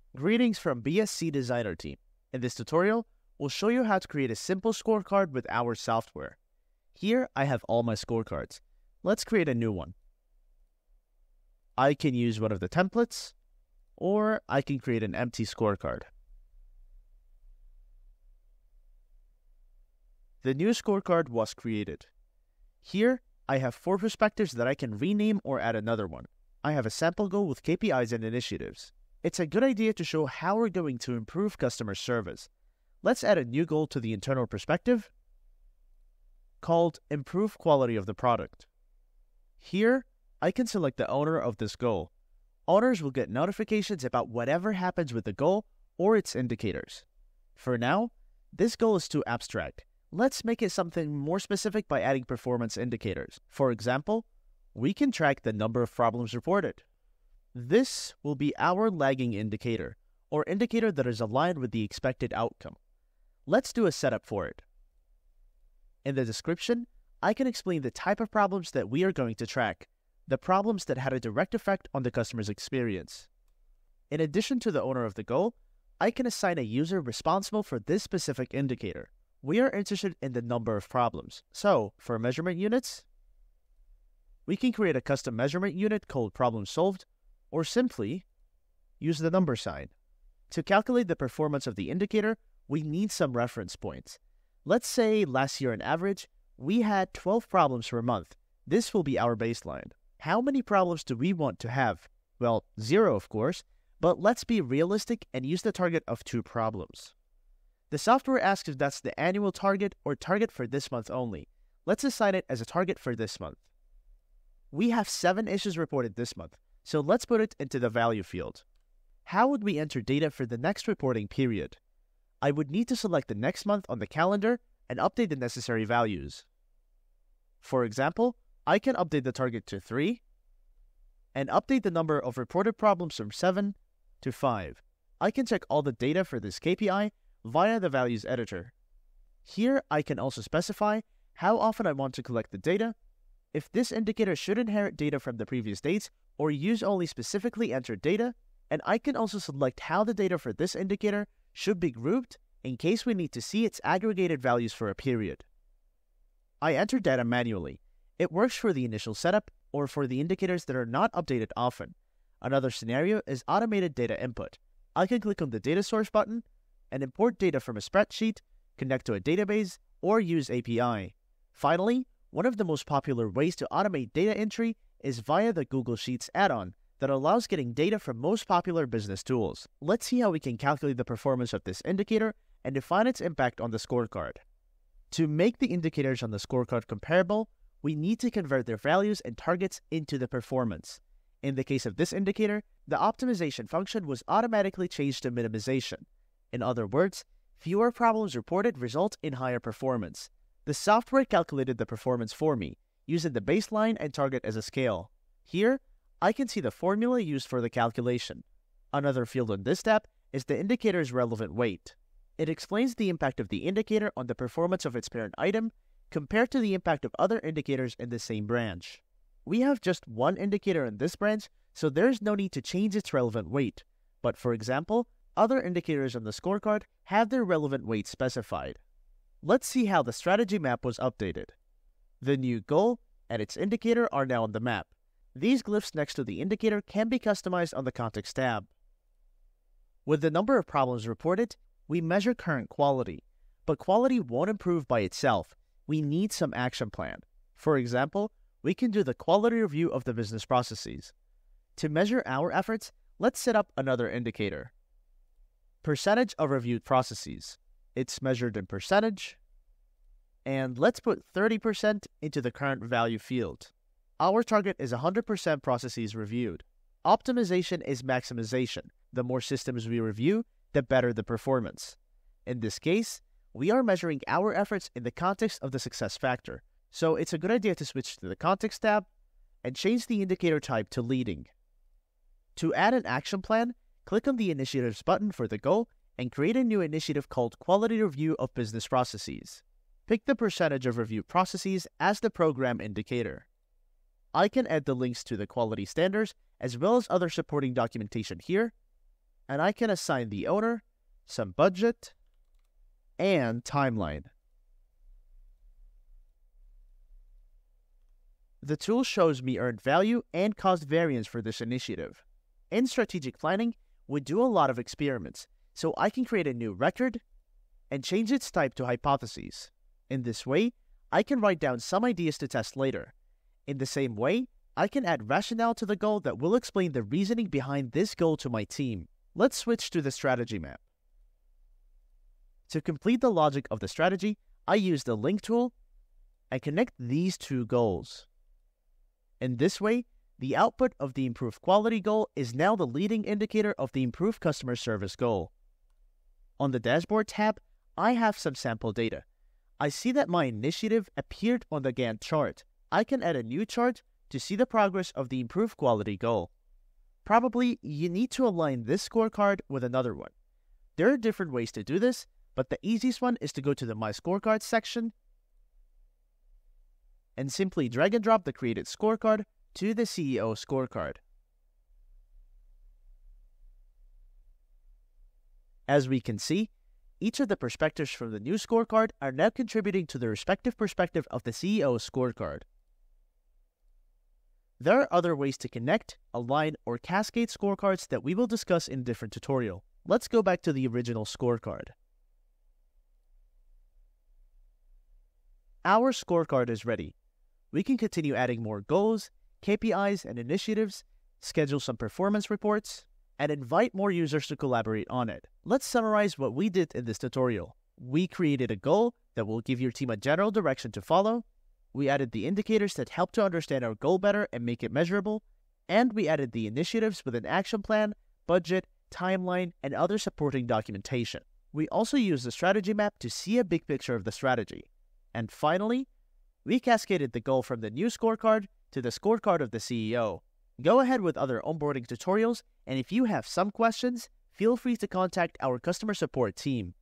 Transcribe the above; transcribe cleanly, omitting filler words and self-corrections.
Greetings from BSC Designer Team. In this tutorial, we'll show you how to create a simple scorecard with our software. Here, I have all my scorecards. Let's create a new one. I can use one of the templates, or I can create an empty scorecard. The new scorecard was created. Here, I have 4 perspectives that I can rename or add another one. I have a sample goal with KPIs and initiatives. It's a good idea to show how we're going to improve customer service. Let's add a new goal to the internal perspective called Improve Quality of the Product. Here, I can select the owner of this goal. Owners will get notifications about whatever happens with the goal or its indicators. For now, this goal is too abstract. Let's make it something more specific by adding performance indicators. For example, we can track the number of problems reported. This will be our lagging indicator, or indicator that is aligned with the expected outcome. Let's do a setup for it. In the description, I can explain the type of problems that we are going to track, the problems that had a direct effect on the customer's experience. In addition to the owner of the goal, I can assign a user responsible for this specific indicator. We are interested in the number of problems, so for measurement units, we can create a custom measurement unit called Problem Solved, or simply use the number sign. To calculate the performance of the indicator, we need some reference points. Let's say last year on average, we had 12 problems per month. This will be our baseline. How many problems do we want to have? Well, 0 of course, but let's be realistic and use the target of 2 problems. The software asks if that's the annual target or target for this month only. Let's assign it as a target for this month. We have 7 issues reported this month, so let's put it into the value field. How would we enter data for the next reporting period? I would need to select the next month on the calendar and update the necessary values. For example, I can update the target to 3 and update the number of reported problems from 7 to 5. I can check all the data for this KPI via the values editor. Here, I can also specify how often I want to collect the data, if this indicator should inherit data from the previous dates, or use only specifically entered data, and I can also select how the data for this indicator should be grouped in case we need to see its aggregated values for a period. I enter data manually. It works for the initial setup or for the indicators that are not updated often. Another scenario is automated data input. I can click on the data source button and import data from a spreadsheet, connect to a database, or use API. Finally, one of the most popular ways to automate data entry is via the Google Sheets add-on that allows getting data from most popular business tools. Let's see how we can calculate the performance of this indicator and define its impact on the scorecard. To make the indicators on the scorecard comparable, we need to convert their values and targets into the performance. In the case of this indicator, the optimization function was automatically changed to minimization. In other words, fewer problems reported result in higher performance. The software calculated the performance for me, using the baseline and target as a scale. Here, I can see the formula used for the calculation. Another field on this tab is the indicator's relevant weight. It explains the impact of the indicator on the performance of its parent item compared to the impact of other indicators in the same branch. We have just one indicator in this branch, so there's no need to change its relevant weight. But for example, other indicators on the scorecard have their relevant weight specified. Let's see how the strategy map was updated. The new goal and its indicator are now on the map. These glyphs next to the indicator can be customized on the Context tab. With the number of problems reported, we measure current quality. But quality won't improve by itself. We need some action plan. For example, we can do the quality review of the business processes. To measure our efforts, let's set up another indicator. Percentage of reviewed processes. It's measured in percentage. And let's put 30% into the current value field. Our target is 100% processes reviewed. Optimization is maximization. The more systems we review, the better the performance. In this case, we are measuring our efforts in the context of the success factor. So it's a good idea to switch to the Context tab and change the indicator type to leading. To add an action plan, click on the Initiatives button for the goal and create a new initiative called Quality Review of Business Processes. Pick the percentage of reviewed processes as the program indicator. I can add the links to the quality standards as well as other supporting documentation here, and I can assign the owner, some budget, and timeline. The tool shows me earned value and cost variance for this initiative. In strategic planning, we do a lot of experiments, so I can create a new record and change its type to hypotheses. In this way, I can write down some ideas to test later. In the same way, I can add rationale to the goal that will explain the reasoning behind this goal to my team. Let's switch to the strategy map. To complete the logic of the strategy, I use the link tool and connect these two goals. In this way, the output of the improved quality goal is now the leading indicator of the improved customer service goal. On the dashboard tab, I have some sample data. I see that my initiative appeared on the Gantt chart. I can add a new chart to see the progress of the improved quality goal. Probably, you need to align this scorecard with another one. There are different ways to do this, but the easiest one is to go to the My Scorecards section and simply drag and drop the created scorecard to the CEO scorecard. As we can see, each of the perspectives from the new scorecard are now contributing to the respective perspective of the CEO scorecard. There are other ways to connect, align, or cascade scorecards that we will discuss in a different tutorial. Let's go back to the original scorecard. Our scorecard is ready. We can continue adding more goals, KPIs, and initiatives, schedule some performance reports, and invite more users to collaborate on it. Let's summarize what we did in this tutorial. We created a goal that will give your team a general direction to follow. We added the indicators that help to understand our goal better and make it measurable. And we added the initiatives with an action plan, budget, timeline, and other supporting documentation. We also used the strategy map to see a big picture of the strategy. And finally, we cascaded the goal from the new scorecard to the scorecard of the CEO. Go ahead with other onboarding tutorials, and if you have some questions, feel free to contact our customer support team.